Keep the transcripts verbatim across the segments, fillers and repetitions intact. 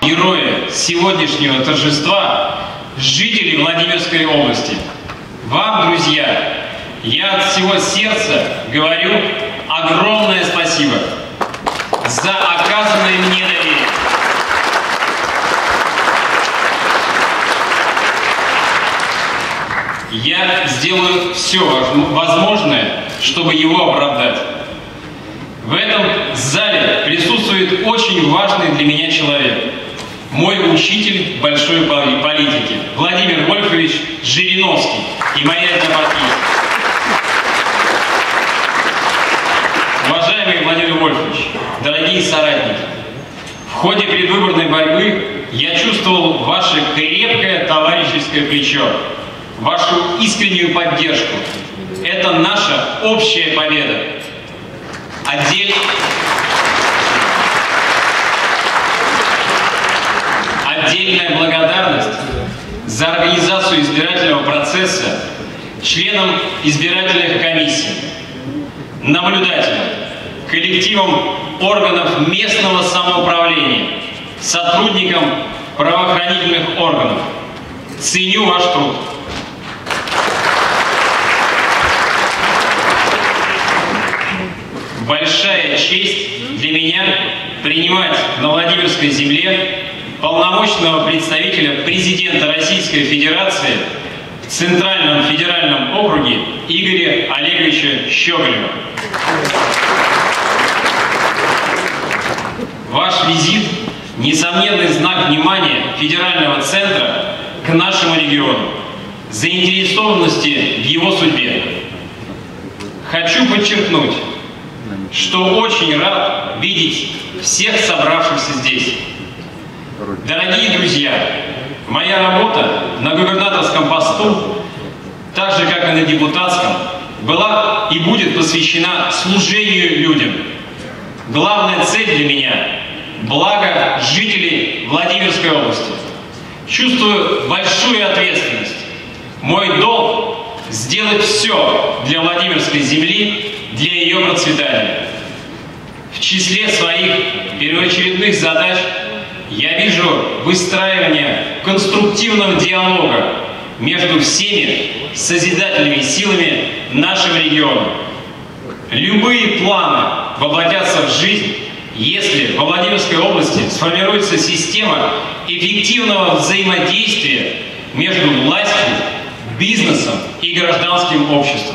Герои сегодняшнего торжества – жители Владимирской области. Вам, друзья, я от всего сердца говорю огромное спасибо за оказанное мне доверие. Я сделаю все возможное, чтобы его оправдать. В этом зале присутствует очень важный для меня человек. Мой учитель большой политики Владимир Вольфович Жириновский и моя однопартийца. Уважаемый Владимир Вольфович, дорогие соратники, в ходе предвыборной борьбы я чувствовал ваше крепкое товарищеское плечо, вашу искреннюю поддержку. Это наша общая победа. Отдельно... Отдельная благодарность за организацию избирательного процесса членам избирательных комиссий, наблюдателям, коллективам органов местного самоуправления, сотрудникам правоохранительных органов. Ценю ваш труд. Большая честь для меня принимать на Владимирской земле полномочного представителя президента Российской Федерации в Центральном федеральном округе Игоря Олеговича Щеголева. Ваш визит – несомненный знак внимания федерального центра к нашему региону, заинтересованности в его судьбе. Хочу подчеркнуть, что очень рад видеть всех собравшихся здесь. Дорогие друзья, моя работа на губернаторском посту, так же как и на депутатском, была и будет посвящена служению людям. Главная цель для меня – благо жителей Владимирской области. Чувствую большую ответственность. Мой долг – сделать все для Владимирской земли, для ее процветания. В числе своих первоочередных задач я вижу выстраивание конструктивного диалога между всеми созидательными силами нашего региона. Любые планы воплотятся в жизнь, если во Владимирской области сформируется система эффективного взаимодействия между властью, бизнесом и гражданским обществом.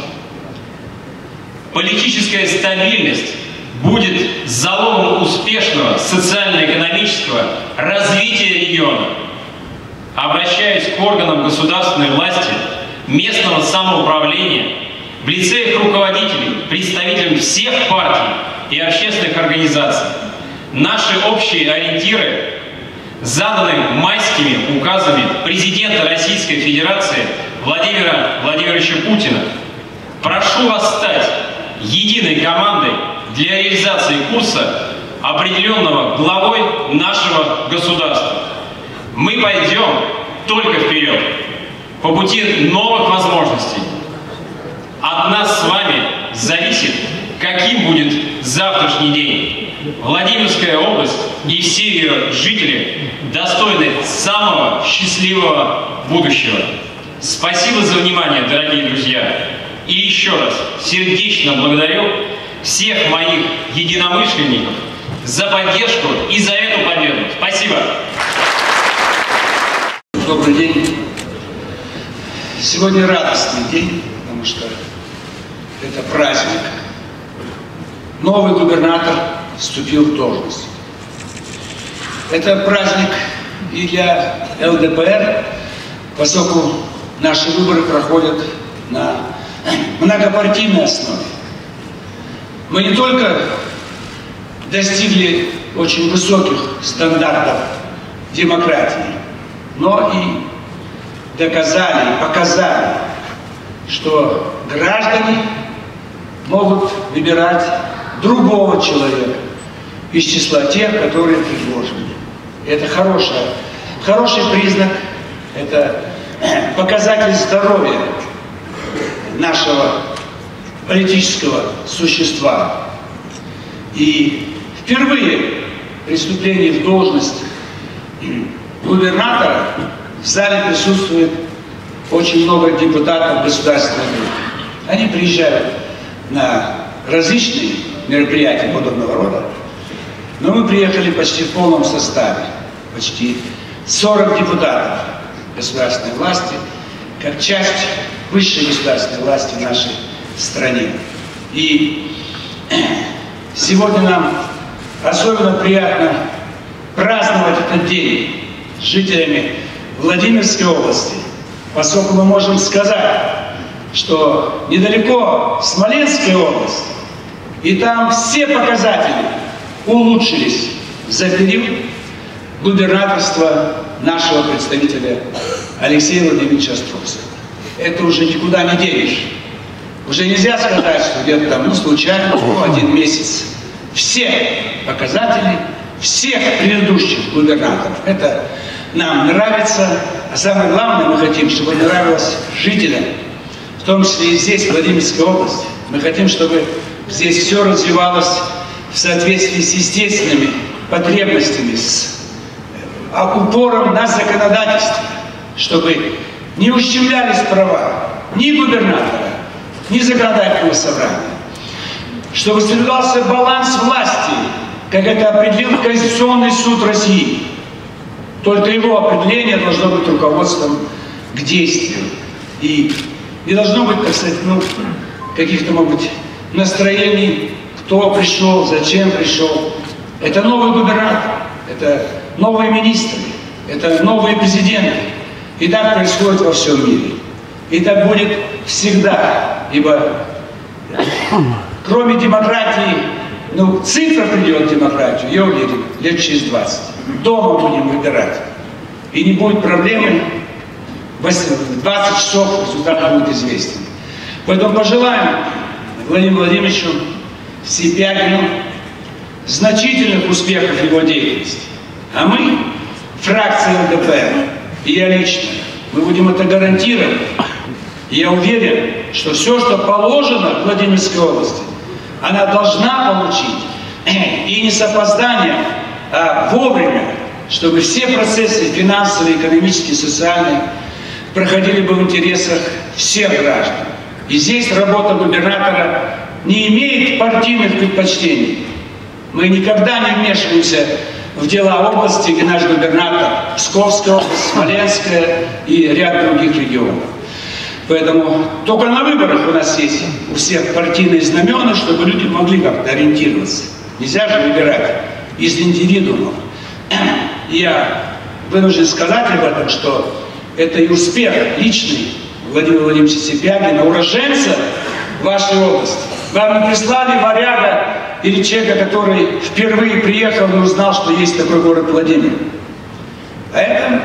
Политическая стабильность будет залогом успешного социально-экономического развития региона. Обращаясь к органам государственной власти, местного самоуправления, в лице их руководителей, представителям всех партий и общественных организаций, наши общие ориентиры заданы майскими указами президента Российской Федерации Владимира Владимировича Путина. Прошу вас стать единой командой для реализации курса, определенного главой нашего государства. Мы пойдем только вперед, по пути новых возможностей. От нас с вами зависит, каким будет завтрашний день. Владимирская область и все ее жители достойны самого счастливого будущего. Спасибо за внимание, дорогие друзья. И еще раз сердечно благодарю всех моих единомышленников за поддержку и за эту победу. Спасибо. Добрый день. Сегодня радостный день, потому что это праздник. Новый губернатор вступил в должность. Это праздник и для эл дэ пэ эр, поскольку наши выборы проходят на многопартийной основе. Мы не только достигли очень высоких стандартов демократии, но и доказали, и показали, что граждане могут выбирать другого человека из числа тех, которые предложены. Это хороший, хороший признак, это показатель здоровья нашего политического существа. И впервые при вступлении в должность губернатора в зале присутствует очень много депутатов Государственной Думы. Они приезжают на различные мероприятия подобного рода, но мы приехали почти в полном составе, почти сорок депутатов государственной власти, как часть высшей государственной власти в нашей стране. И сегодня нам особенно приятно праздновать этот день с жителями Владимирской области, поскольку мы можем сказать, что недалеко Смоленская область, и там все показатели улучшились за период губернаторства нашего представителя Алексея Владимировича Островского. Это уже никуда не денешь. Уже нельзя сказать, что где-то там, ну, случайно, ну, один месяц. Все показатели всех предыдущих губернаторов. Это нам нравится, а самое главное, мы хотим, чтобы нравилось жителям, в том числе и здесь, в Владимирской области. Мы хотим, чтобы здесь все развивалось в соответствии с естественными потребностями, с упором на законодательство, чтобы не ущемлялись права ни губернатора, ни законодательного собрания, чтобы соблюдался баланс власти, как это определил Конституционный суд России. Только его определение должно быть руководством к действию. И не должно быть, так сказать, ну, каких-то, может быть, настроений, кто пришел, зачем пришел. Это новый губернатор, это новые министры, это новые президенты. И так происходит во всем мире. И так будет всегда, ибо кроме демократии, ну, цифра придет демократию, я уверен, лет через двадцать. Дома будем выбирать. И не будет проблемы, в двадцать часов результат будет известен. Поэтому пожелаем Владимиру Владимировичу Сипягину значительных успехов в его деятельности. А мы, фракция эл дэ пэ эр, и я лично, мы будем это гарантировать. И я уверен, что все, что положено в Владимирской области, она должна получить, и не с опозданием, а вовремя, чтобы все процессы финансовые, экономические, социальные проходили бы в интересах всех граждан. И здесь работа губернатора не имеет партийных предпочтений. Мы никогда не вмешиваемся в дела области, где наш губернатор, Псковская область, Смоленская и ряд других регионов. Поэтому только на выборах у нас есть у всех партийные знамена, чтобы люди могли как-то ориентироваться. Нельзя же выбирать из индивидуумов. Я вынужден сказать об этом, что это и успех личный Владимира Владимировича Сипягина, уроженца вашей области. Вам не прислали варяга или человека, который впервые приехал и узнал, что есть такой город Владимир. А это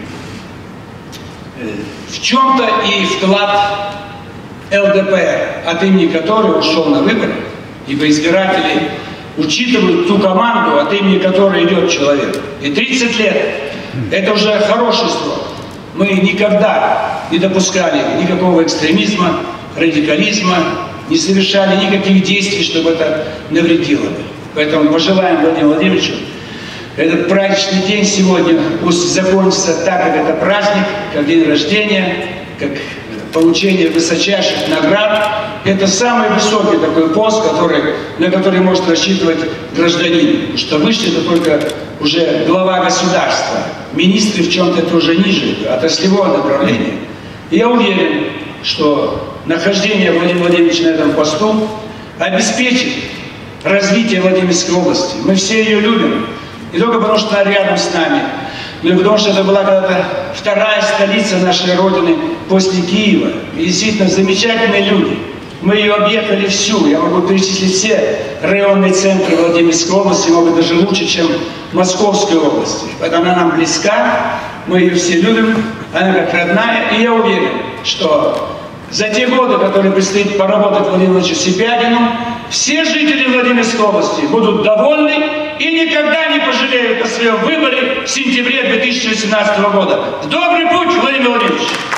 в чем-то и вклад эл дэ пэ эр, от имени которой ушел на выборы, ибо избиратели учитывают ту команду, от имени которой идет человек. И тридцать лет – это уже хороший срок. Мы никогда не допускали никакого экстремизма, радикализма, не совершали никаких действий, чтобы это навредило. Поэтому пожелаем Владимиру Владимировичу, этот праздничный день сегодня пусть закончится так, как это праздник, как день рождения, как получение высочайших наград. Это самый высокий такой пост, который, на который может рассчитывать гражданин. Потому что выше это только уже глава государства. Министры в чем-то это уже ниже, отраслевое направление. И я уверен, что нахождение Владимира Владимировича на этом посту обеспечит развитие Владимирской области. Мы все ее любим. Не только потому, что она рядом с нами, но и потому, что это была когда-то вторая столица нашей Родины после Киева. И действительно замечательные люди. Мы ее объехали всю. Я могу перечислить все районные центры Владимирской области, могут даже лучше, чем Московской области. Поэтому она нам близка, мы ее все любим, она как родная. И я уверен, что за те годы, которые предстоит поработать Владимиру Владимировичу Сипягину, все жители Владимирской области будут довольны и никогда не пожалеют о своем выборе в сентябре две тысячи восемнадцатого года. В добрый путь, Владимир Владимирович!